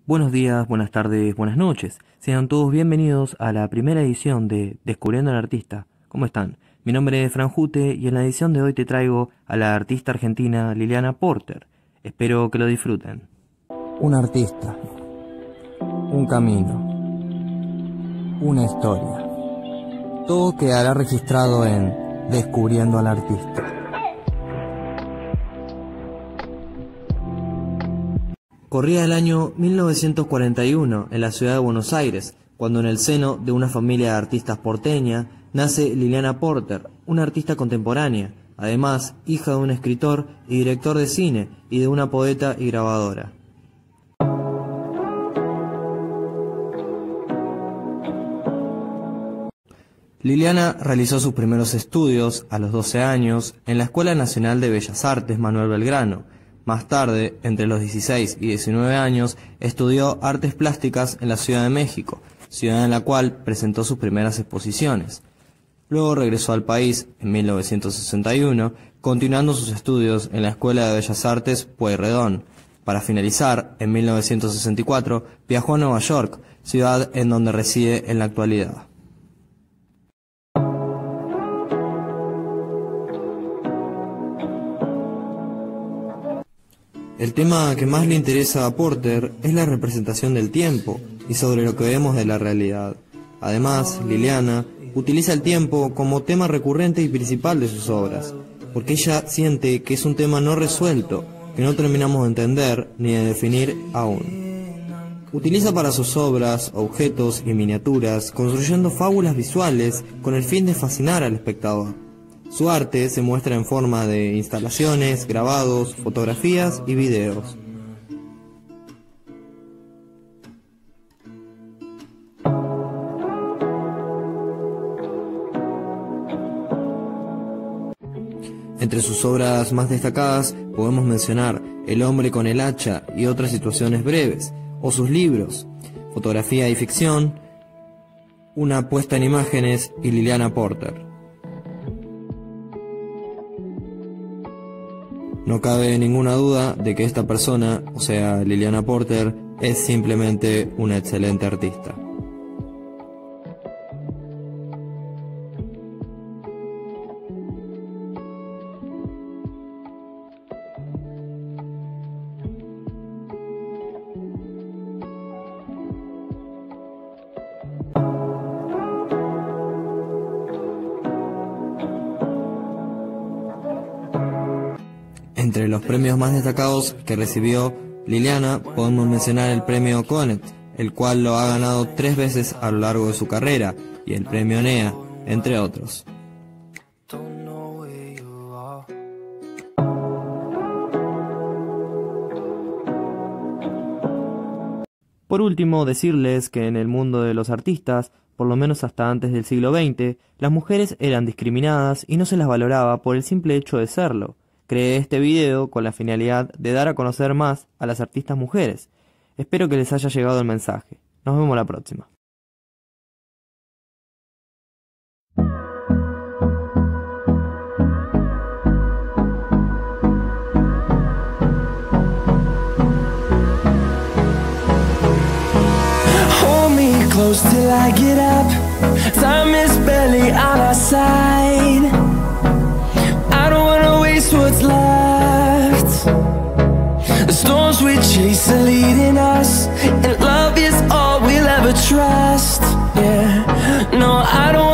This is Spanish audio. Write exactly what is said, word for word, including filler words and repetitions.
Buenos días, buenas tardes, buenas noches. Sean todos bienvenidos a la primera edición de Descubriendo al Artista. ¿Cómo están? Mi nombre es Fran Jute y en la edición de hoy te traigo a la artista argentina Liliana Porter. Espero que lo disfruten. Un artista, un camino, una historia. Todo quedará registrado en Descubriendo al Artista. Corría el año mil novecientos cuarenta y uno en la ciudad de Buenos Aires, cuando en el seno de una familia de artistas porteña nace Liliana Porter, una artista contemporánea, además hija de un escritor y director de cine y de una poeta y grabadora. Liliana realizó sus primeros estudios a los doce años en la Escuela Nacional de Bellas Artes Manuel Belgrano. Más tarde, entre los dieciséis y diecinueve años, estudió artes plásticas en la Ciudad de México, ciudad en la cual presentó sus primeras exposiciones. Luego regresó al país en mil novecientos sesenta y uno, continuando sus estudios en la Escuela de Bellas Artes Pueyrredón. Para finalizar, en mil novecientos sesenta y cuatro, viajó a Nueva York, ciudad en donde reside en la actualidad. El tema que más le interesa a Porter es la representación del tiempo y sobre lo que vemos de la realidad. Además, Liliana utiliza el tiempo como tema recurrente y principal de sus obras, porque ella siente que es un tema no resuelto, que no terminamos de entender ni de definir aún. Utiliza para sus obras objetos y miniaturas, construyendo fábulas visuales con el fin de fascinar al espectador. Su arte se muestra en forma de instalaciones, grabados, fotografías y videos. Entre sus obras más destacadas podemos mencionar El hombre con el hacha y otras situaciones breves, o sus libros, Fotografía y ficción, Una puesta en imágenes y Liliana Porter. No cabe ninguna duda de que esta persona, o sea, Liliana Porter, es simplemente una excelente artista. Entre los premios más destacados que recibió Liliana podemos mencionar el premio Conet, el cual lo ha ganado tres veces a lo largo de su carrera, y el premio N E A, entre otros. Por último, decirles que en el mundo de los artistas, por lo menos hasta antes del siglo veinte, las mujeres eran discriminadas y no se las valoraba por el simple hecho de serlo. Creé este video con la finalidad de dar a conocer más a las artistas mujeres. Espero que les haya llegado el mensaje. Nos vemos la próxima. Hold me close till I get up. Time is barely on our side. I don't wanna waste what's left. The storms we chase are leading us, and love is all we'll ever trust. Yeah, no, I don't